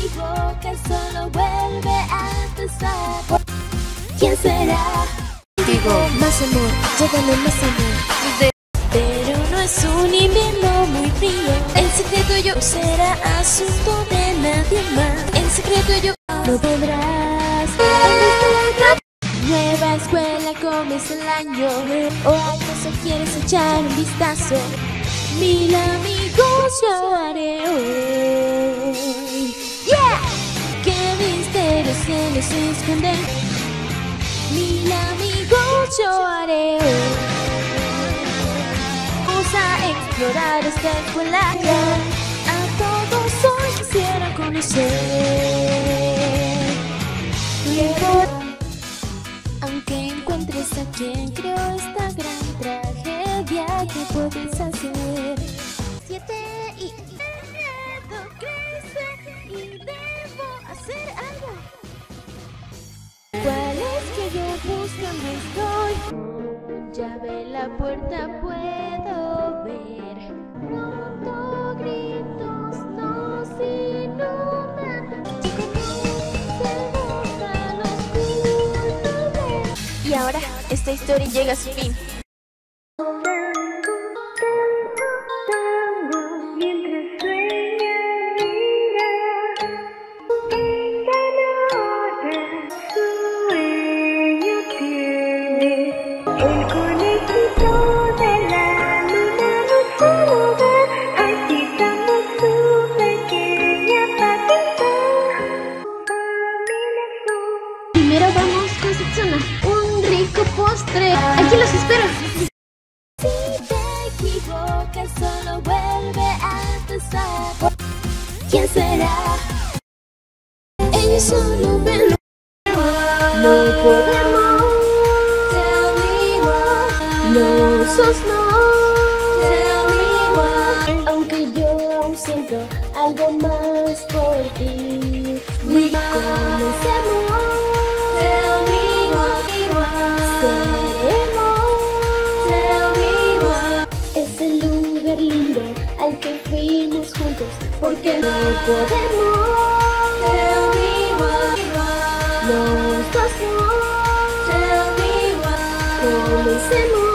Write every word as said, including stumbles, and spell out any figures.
equivocas, solo vuelve a empezar. ¿Quién será? Digo, más amor, llévame más amor. De Pero no es un invierno muy frío. El secreto yo será asunto de nadie más. El secreto yo no podrás. Nueva escuela, comienza el año. ¿O acaso quieres echar un vistazo? Mil amigos yo haré hoy. Yeah. ¿Qué misterios se les esconden? Mil amigos yo haré hoy. Vamos a explorar esta escuela. A todos hoy quisiera conocer. Aunque encuentres a quien creó esta gran tragedia, ¿qué puedes hacer? Siete y miedo crece y debo hacer algo. ¿Cuál es que yo buscando estoy? Llave en la puerta puedo ver. Noto gritos, nos inundan. Y ahora esta historia llega a su fin. Primero vamos con Setsuna, un rico postre. Aquí los espero. Si te equivocas, solo vuelve a empezar. ¿Quién será? Ellos solo ven. No podemos. Tell me why. No sos no. Tell me why. Aunque yo aún siento algo más por ti. We comencemos. Al que fuimos juntos, porque no podemos. Tell me why. Los dos no. Tell me why. Comencemos.